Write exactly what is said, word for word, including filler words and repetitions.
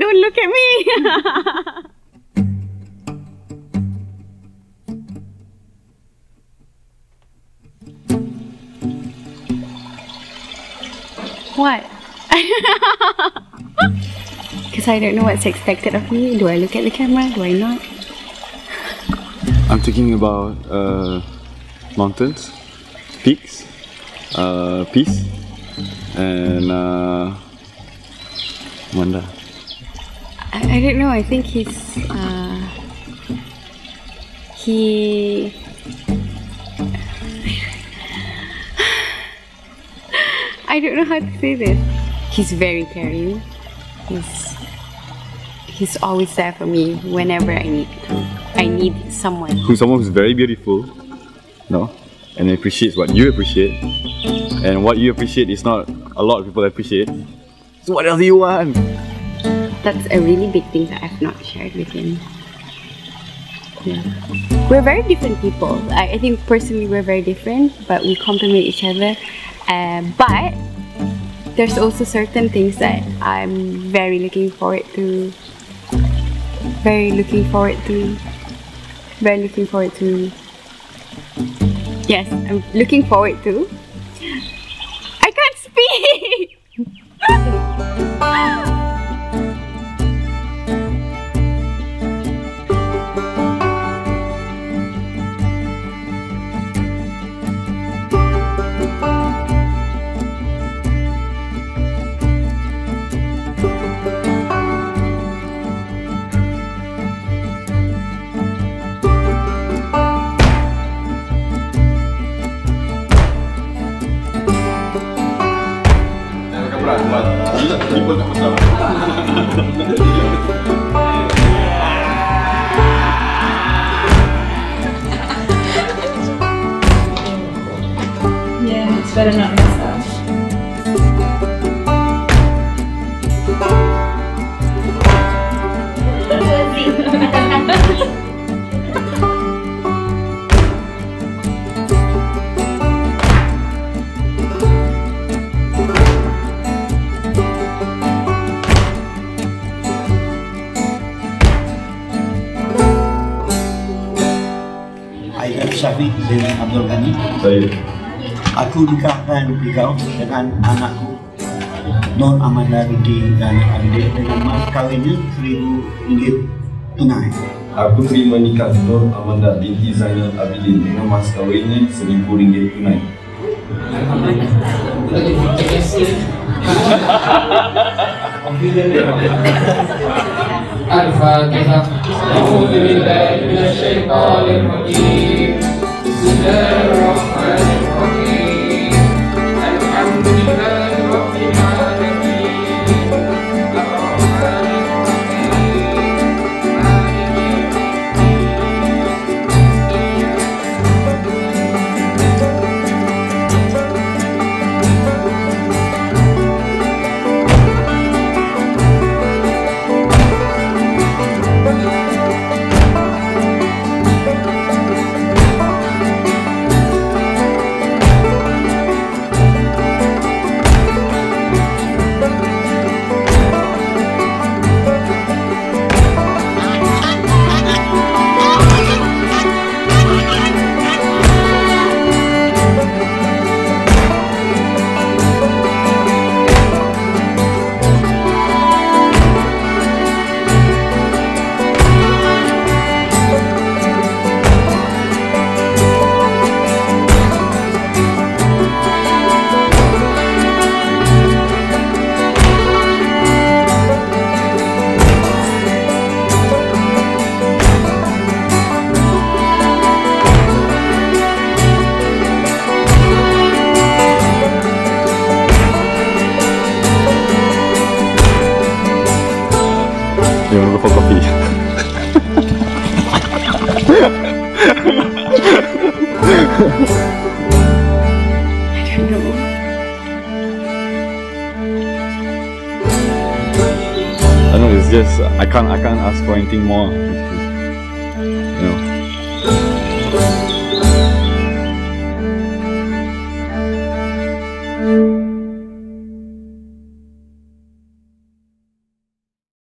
don't look at me. What? Because I don't know what's expected of me. Do I look at the camera? Do I not? I'm thinking about uh, mountains, peaks, uh, peace, and uh, Manda. I, I don't know. I think he's uh, he. I don't know how to say this. He's very caring. He's he's always there for me whenever I need to. I need someone. Who's someone who's very beautiful, no, and appreciates what you appreciate, and what you appreciate is not a lot of people appreciate. So what else do you want? That's a really big thing that I've not shared with him. Yeah. We're very different people. I, I think personally we're very different, but we complement each other. Um, but there's also certain things that I'm very looking forward to. Very looking forward to. Very looking forward to. Yes, I'm looking forward to. I can't speak! Yeah, it's better not mess up. Aizat Syafiq dengan Abdul Ghani. Saya. Aku nikahkan engkau dengan anakku Nur Amanda binti Zainal Abidin dengan mas kawinnya seribu ringgit tunai. Aku terima nikah Nur Amanda binti Zainal Abidin dengan mas kawinnya seribu ringgit tunai. Al-Fatihah. A'udzu billahi minasyaitonir rajim. Bismillahirrahmanirrahim. Alhamdulillahi rabbil alamin. Ar-Rahmanir You wanna go for coffee? I don't know. I know it's just I can't I can't ask for anything more.